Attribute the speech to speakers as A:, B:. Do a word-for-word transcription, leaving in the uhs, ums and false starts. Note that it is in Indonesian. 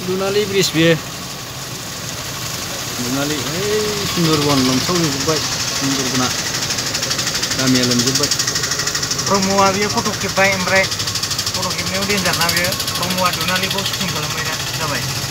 A: Dunali bridge beयो. Dunali, eh Sundarban लोमसावजोबबाय सुन्दरबना गामिया लोमजोबबाय.
B: प्रम'आ बियो फट' खेबबाय ओमफ्राय फट' खेबनायाव देन्जारना बियो प्रम'आ दुनालिखौ सुटिं खालामबाय दा जाबाय.